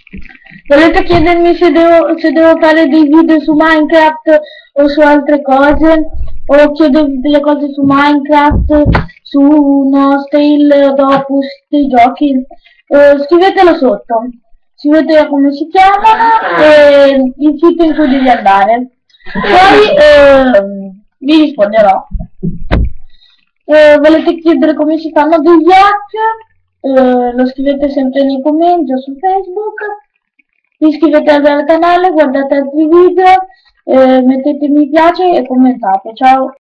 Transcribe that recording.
Volete chiedermi se devo fare dei video su Minecraft o su altre cose? O chiedervi delle cose su Minecraft, su Nostale, Dopus, dei giochi? Scrivetelo sotto. Scrivete come si chiamano e il sito in cui devi andare. Poi vi risponderò. Volete chiedere come si fanno degli hack? Lo scrivete sempre nei commenti o su Facebook. Iscrivetevi al canale, guardate altri video, mettete mi piace e commentate. Ciao!